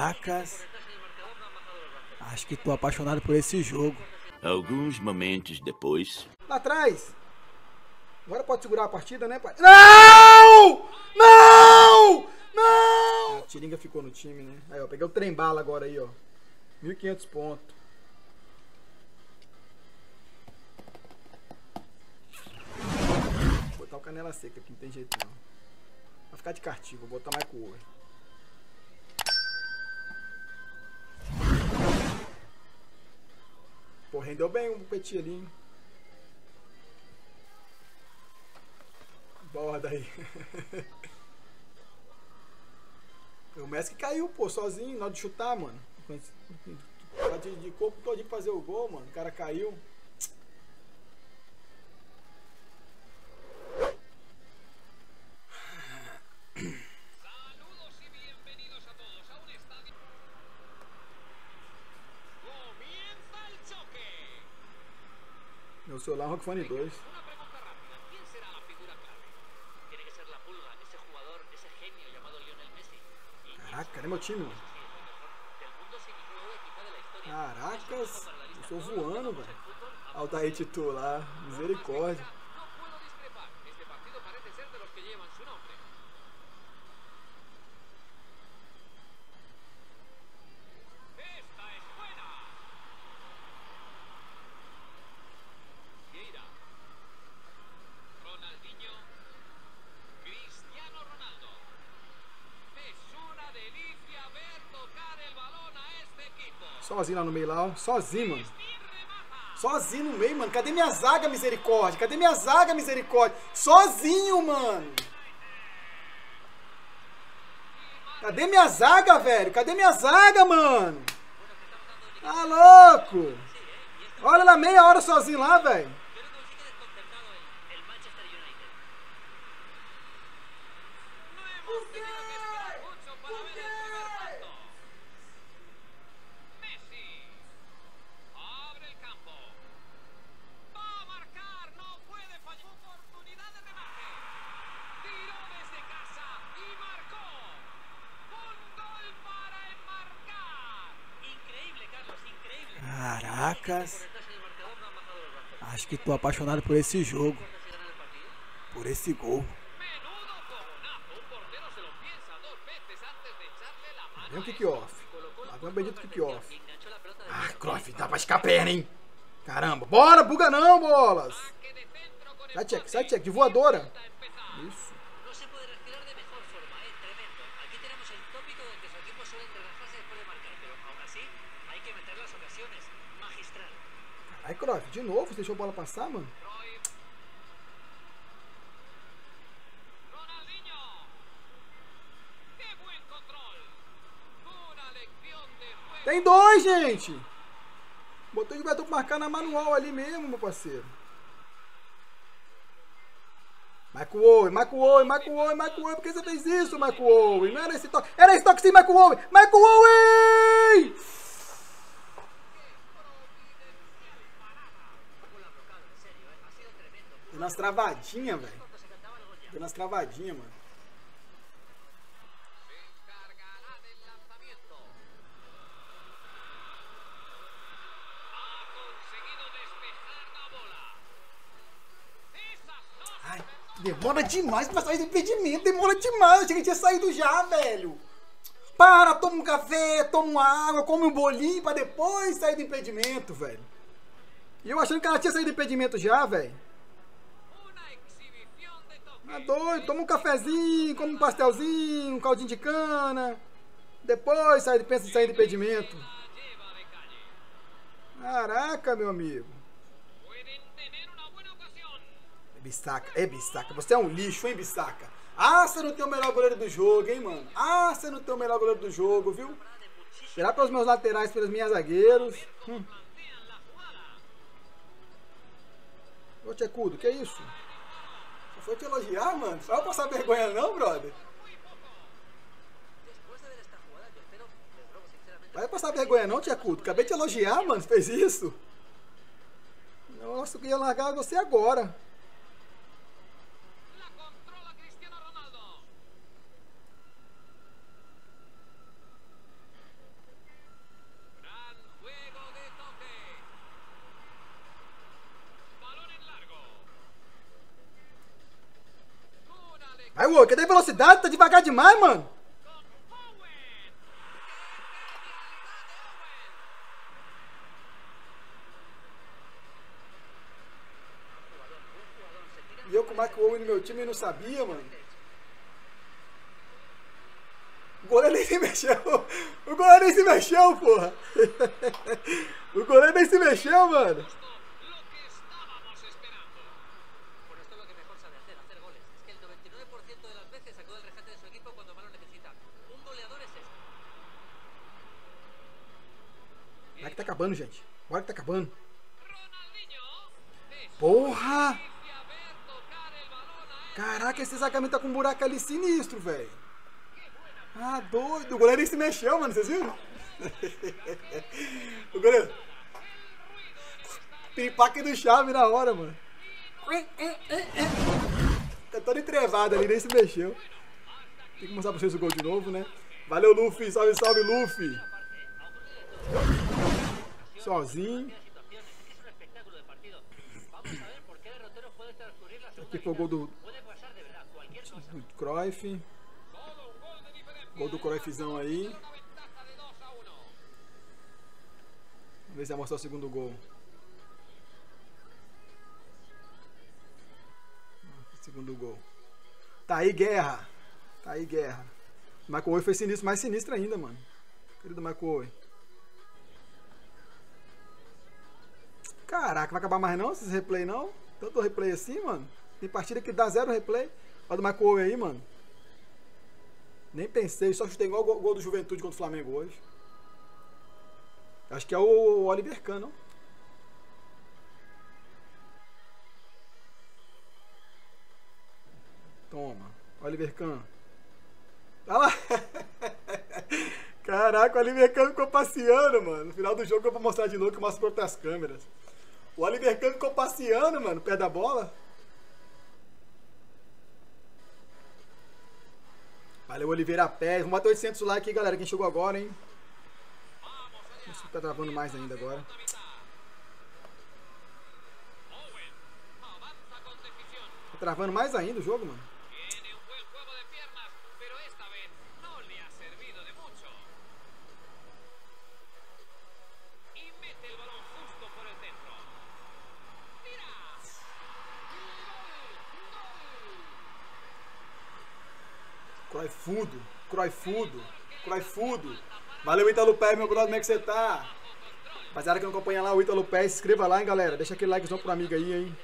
Caracas. Acho que tô apaixonado por esse jogo. Alguns momentos depois... Lá atrás. Agora pode segurar a partida, né, pai? Não! Não! Não! A Tiringa ficou no time, né? Aí, ó. Peguei o trem bala agora aí, ó. 1.500 pontos. Vou botar o canela seca aqui, não tem jeito não. Vai ficar de castigo, vou botar mais com o ovo. Pô, rendeu bem um petit ali, hein? Borda aí. O Messi caiu, pô, sozinho, na hora de chutar, mano. De corpo todinho pra fazer o gol, mano. O cara caiu. Meu celular é um Rockfone 2. Caraca, cadê meu time, mano? Caracas, eu tô voando, velho. Altair titular, misericórdia. Sozinho lá no meio lá, ó. Sozinho, mano. Sozinho no meio, mano. Cadê minha zaga, misericórdia? Cadê minha zaga, misericórdia? Sozinho, mano. Cadê minha zaga, velho? Cadê minha zaga, mano? Tá louco? Olha lá, meia hora sozinho lá, velho. Caracas. Acho que tô apaixonado por esse jogo. Por esse gol. Vem o kick-off. Vem o bendito kick-off. Ah, Cruyff, dá pra esticar a perna, hein? Caramba. Bora, buga não, bolas. Sai, check, de voadora. Isso. Aí, Cruyff, de novo, você deixou a bola passar, mano? Tem dois, gente! Botou de vai marcar na manual ali mesmo, meu parceiro. Michael Owen, por que você fez isso, Michael Owen? Não era esse toque. Era esse toque sim, Michael Owen! Michael Owen! Deu umas travadinhas, velho. Deu umas travadinhas, mano. Ai, demora demais pra sair do impedimento. Demora demais. Eu achei que tinha saído já, velho. Para, toma um café, toma uma água, come um bolinho pra depois sair do impedimento, velho. E eu achando que ela tinha saído do impedimento já, velho. Tá doido, toma um cafezinho, come um pastelzinho, um caldinho de cana. Depois pensa em sair do impedimento. Caraca, meu amigo. É Bissaca, você é um lixo, hein, Bissaca? Ah, você não tem o melhor goleiro do jogo, hein, mano? Ah, você não tem o melhor goleiro do jogo, viu? Esperar pelos meus laterais, pelos meus zagueiros. Ô, Tchecudo, que é isso? Só foi te elogiar, mano? Só vai passar vergonha não, brother? Vai passar vergonha não, Tchecudo? Acabei de te elogiar, mano. Você fez isso? Nossa, eu queria largar você agora. Vai, ô, cadê a velocidade? Tá devagar demais, mano. E eu com o Michael Owen no meu time e não sabia, mano. O goleiro nem se mexeu. O goleiro nem se mexeu, porra. O goleiro nem se mexeu, mano. Vai que tá acabando, gente. Bora que tá acabando. Porra! Caraca, esse Zagamento tá com um buraco ali sinistro, velho. Ah, doido. O goleiro nem se mexeu, mano. Vocês viram? O goleiro. Piripaque do chave na hora, mano. Tá todo entrevado ali, nem se mexeu. Tem que mostrar pra vocês o gol de novo, né? Valeu, Luffy. Salve, salve, Luffy. Sozinho. Aqui foi o gol do Cruyff. Gol do Cruyffzão aí. Vamos ver se vai mostrar o segundo gol. Segundo gol. Tá aí, guerra. Tá aí, guerra. O Michael Owen foi sinistro, mais sinistro ainda, mano. Querido Michael Owen. Caraca, vai acabar mais não esses replay não? Tanto replay assim, mano. Tem partida que dá 0 replay. Olha do Michael Owen aí, mano. Nem pensei, só chutei igual o gol do Juventude contra o Flamengo hoje. Acho que é o Oliver Kahn, não? Toma, Oliver Kahn. Olha lá. Caraca, o Oliver Kahn ficou passeando, mano. No final do jogo eu vou mostrar de novo que eu mostro por outras câmeras. O Oliver Kahn ficou passeando, mano, perto da bola. Valeu, Oliveira Pérez. Vamos bater 800 likes aí, galera. Quem chegou agora, hein? Não sei se tá travando mais ainda agora. Tá travando mais ainda o jogo, mano. Cruyffudo, Cruyffudo, Cruyffudo. Valeu, Ítalo Pérez, meu brother, como é que você tá? Rapaziada que não acompanha lá o Ítalo Pérez, se inscreva lá, hein, galera. Deixa aquele likezão pro amigo aí, hein.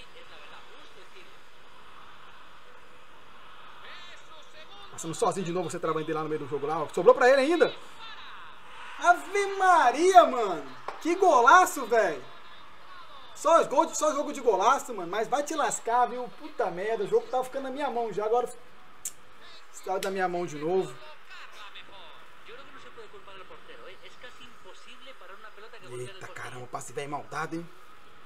Passando sozinho de novo, você travando lá no meio do jogo lá. Ó. Sobrou pra ele ainda. Ave Maria, mano. Que golaço, velho. Só jogo de golaço, mano. Mas vai te lascar, viu? Puta merda, o jogo tava ficando na minha mão já, agora... Está da minha mão de novo. Eita caramba, passe velho maldado, hein?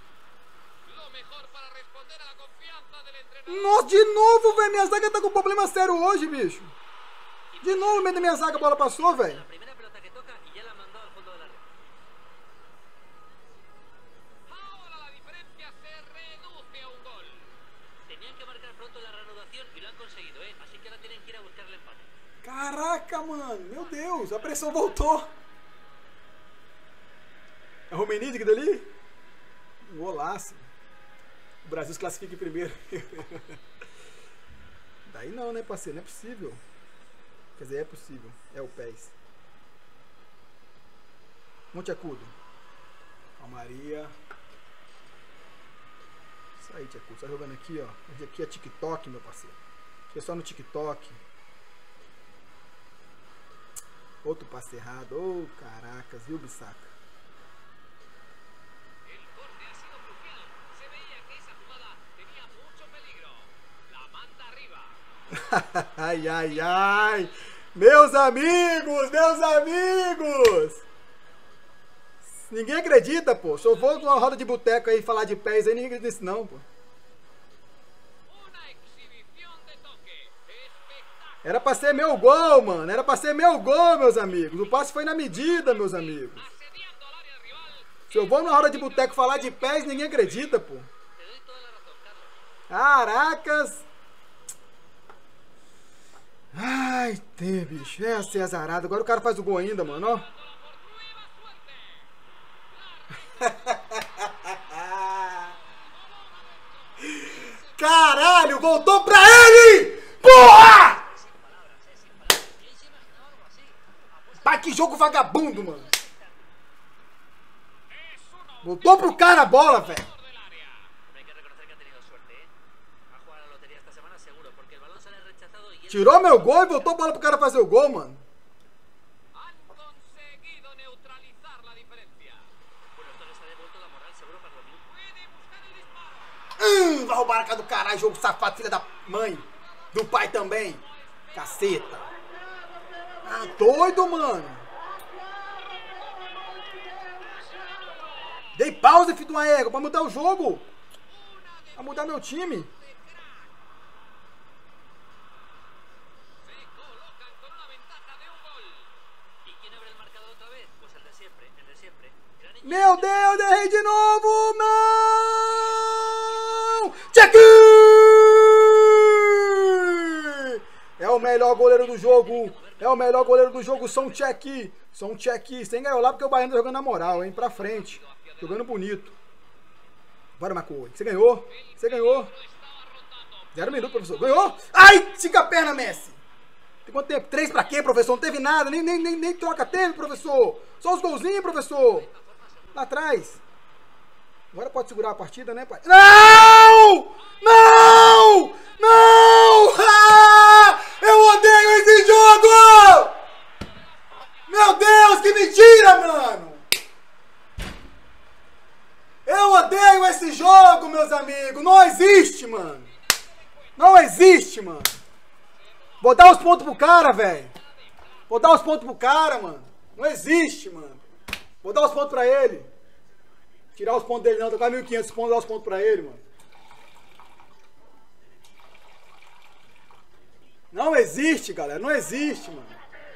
Nossa, de novo, velho. Minha zaga tá com problema sério hoje, bicho. De novo, no meio da minha zaga a bola passou, velho. Caraca, mano. Meu Deus, a pressão voltou. É o Rummenigge que dali? Golaço. O Brasil se classifica em primeiro. Daí não, né, parceiro? Não é possível. Quer dizer, é possível. É o PES. Monte Acudo. Maria. Isso aí, Tia Acudo. Tá jogando aqui, ó. Hoje aqui é TikTok, meu parceiro. Aqui é só no TikTok. Outro passe errado. Ô, caracas, viu, Bissaca? Ai, ai, ai. Meus amigos, meus amigos. Ninguém acredita, pô. Se eu vou numa roda de boteco aí falar de pés aí, ninguém acredita nisso não, pô. Era pra ser meu gol, mano. Era pra ser meu gol, meus amigos. O passe foi na medida, meus amigos. Se eu vou numa roda de boteco falar de pés, ninguém acredita, pô. Caracas. Ai, tem, bicho. Essa é azarada. Agora o cara faz o gol ainda, mano, ó. Caralho, voltou pra ele! Porra! Pai, que jogo vagabundo, mano. Voltou pro cara a bola, velho. Tirou meu gol e voltou a bola pro cara fazer o gol, mano. Vai roubar a cara do caralho, jogo safado, filha da mãe. Do pai também. Caceta. Ah, doido, mano. Dei pausa, filho de uma égua, pra mudar o jogo. Pra mudar meu time. Meu Deus, errei de novo! Não! Check! É o melhor goleiro do jogo. É o melhor goleiro do jogo, só um check. Só um check. Sem ganhar lá porque o Baiano tá jogando na moral, hein? Pra frente. Jogando bonito. Bora, McCoy. Você ganhou? Você ganhou. 0 minuto, professor. Ganhou? Ai! Estica a perna, Messi. Tem quanto tempo? 3 pra quê, professor? Não teve nada. Nem troca teve, professor. Só os golzinhos, professor. Lá atrás. Agora pode segurar a partida, né, pai? Não! Não! Não! Ah! Eu odeio esse jogo! Meu Deus, que mentira, mano! Eu odeio esse jogo, meus amigos! Não existe, mano! Não existe, mano! Vou dar os pontos pro cara, velho! Vou dar os pontos pro cara, mano! Não existe, mano! Vou dar os pontos pra ele. Tirar os pontos dele não, tô com 1.500 pontos, dar os pontos pra ele, mano. Não existe, galera, não existe, mano.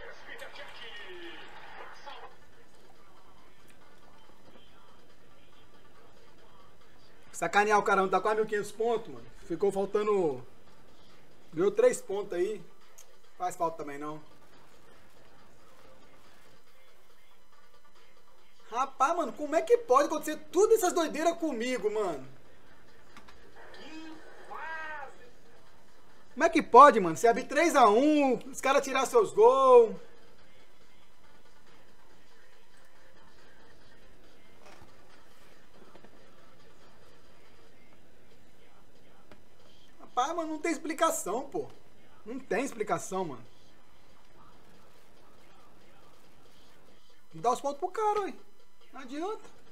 Sacanear o cara, não tá com 1.500 pontos, mano. Ficou faltando... Ganhou 3 pontos aí. Faz falta também, não. Rapaz, mano, como é que pode acontecer tudo essas doideiras comigo, mano? Como é que pode, mano? Você abrir 3-1, os caras tirar seus gols. Rapaz, mano, não tem explicação, pô. Não tem explicação, mano. Dá os pontos pro cara, ué. Não adianta.